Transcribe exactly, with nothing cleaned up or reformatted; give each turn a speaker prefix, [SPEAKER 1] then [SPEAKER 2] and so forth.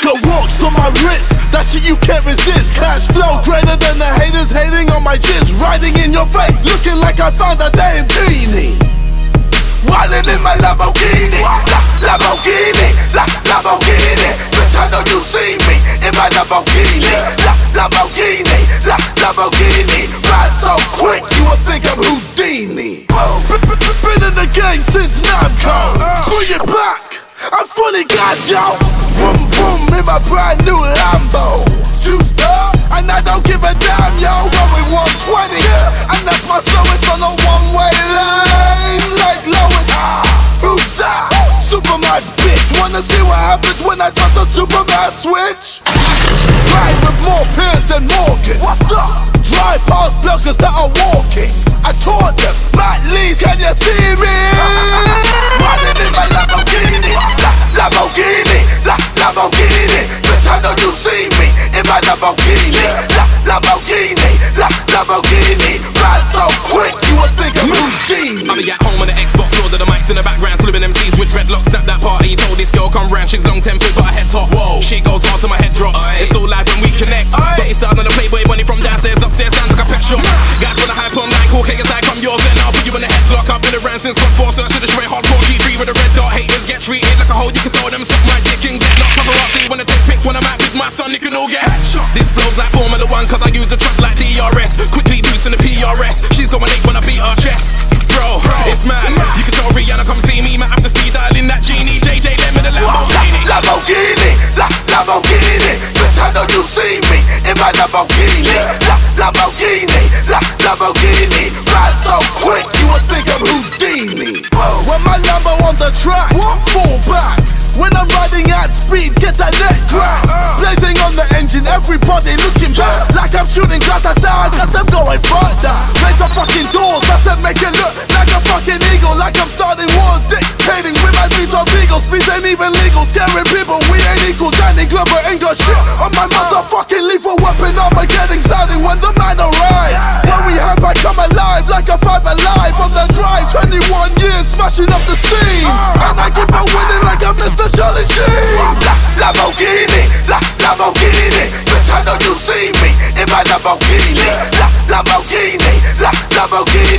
[SPEAKER 1] Got rocks on my wrist, that shit you can't resist. Cash flow greater than the haters hating on my jizz. Riding in your face, looking like I found a damn genie. Wildin' in my Lamborghini, La Lamborghini, La Lamborghini. Bitch, I know you see me in my Lamborghini, La Lamborghini, La Lamborghini. Ride so quick, you would think I'm Houdini. Been in the game since Namco. Bring it back, I'm fully got yo. Vroom vroom in my brand new Lambo. Juiced up, and I don't give a damn yo. Going one twenty, and that's my slowest on a one-way line. Like Lois, who's that? Superman bitch. Wanna see what happens when I touch the Superman switch? Ride with more peers than Morgan. What's up? Drive past blockers that are walking. I taught them, Matt Lees, can you see me? Riding in my Lamborghini, La Lamborghini, La Lamborghini. Bitch, I know you see me in my Lamborghini, La Lamborghini, La Lamborghini. Ride so quick, you would think I'm Houdini.
[SPEAKER 2] I'll be at home on the Xbox, Lord of the mics in the background, slipping M Cs with dreadlocks. Snap that party, told this girl come round, she's long tempered but her head top. Whoa, she goes hard till my head drops. Aye. It's all live when we connect. Dirty sound on the Playboy bunny from downstairs, upstairs sounds like a pet shop. Guys wanna hype on line, cool cakes like I'm yours, and I'll put you in the headlock. I've been around since God four, so I should've straight hardcore G three with a red dot. Haters get treated like a hoe, you can tell them suck my dick and get locked. Paparazzi wanna take pics when I'm out with my son, you can all get headshot. This flow's like Formula One, cause I use a truck like D R S. Quickly loosen the P R S, she's going eight when I beat her chest. Bro, it's mad, you can tell Rihanna come see me, might have to speed dial in that genie. J J them in the Lamborghini,
[SPEAKER 1] La Lamborghini, La Lamborghini. Bitch, I know you see me in my Lamborghini, La Lamborghini, La Lamborghini. Ride so quick, you would think I'm Houdini. When my Lambo on the track, fall back. When I'm riding at speed, get that neck crack. Blazing on the engine, everybody looking back. Like I'm shooting grata-ta, got them going further. Raise the fucking doors, that's it, make it look like a fucking eagle. Like I'm starting war, dictating with my beats on beagle. Speeds ain't even legal, scaring people, we ain't equal. Danny Glover ain't got shit on my motherfucking lethal weapon. Armageddon sounding when the man arrives. When we have I come alive, like a five alive. On the drive, twenty-one years, smashing up the scene. And I keep on winning like I'm Mister Charlie Sheen. La Lamborghini, La Lamborghini. Bitch, I know you see me in my Lamborghini, La Lamborghini, La Lamborghini.